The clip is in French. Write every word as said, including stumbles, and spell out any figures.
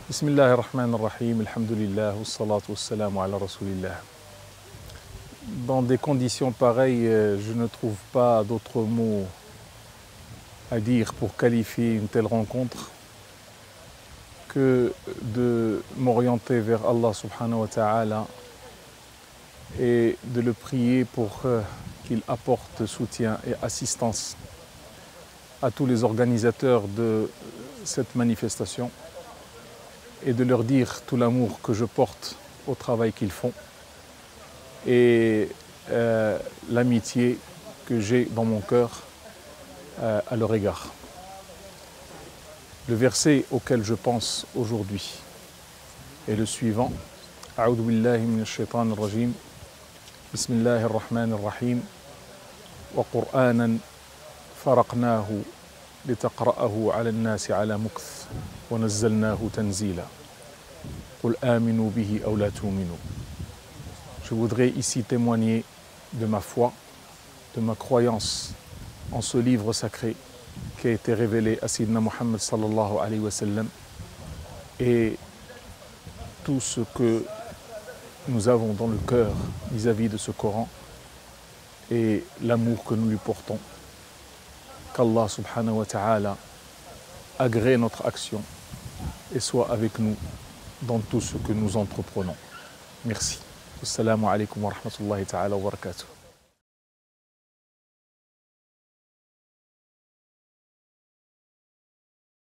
Bismillah ar-Rahman ar-Rahim, alhamdulillah, wassalatu wassalamu ala rasulillah. Dans des conditions pareilles, je ne trouve pas d'autres mots à dire pour qualifier une telle rencontre que de m'orienter vers Allah subhanahu wa ta'ala et de le prier pour qu'il apporte soutien et assistance à tous les organisateurs de cette manifestation et de leur dire tout l'amour que je porte au travail qu'ils font et euh, l'amitié que j'ai dans mon cœur euh, à leur égard. Le verset auquel je pense aujourd'hui est le suivant. A'udhu billahi minash shaitanir rajim. Bismillahir rahmanir rahim. Wa Qur'anan faraqnahu litaqra'ahu 'ala an-nasi 'ala mukth wa nazzalnahu tanzila. Qul aminu bihi aw la tu'minu. Je voudrais ici témoigner de ma foi, de ma croyance en ce livre sacré qui a été révélé à Sayyidina Muhammad sallallahu alayhi wa sallam et tout ce que nous avons dans le cœur vis-à-vis de ce Coran et l'amour que nous lui portons. Qu'Allah subhanahu wa ta'ala agrée notre action et soit avec nous dans tout ce que nous entreprenons. Merci. Assalamu alaikum wa rahmatullahi ta'ala wa barakatuh.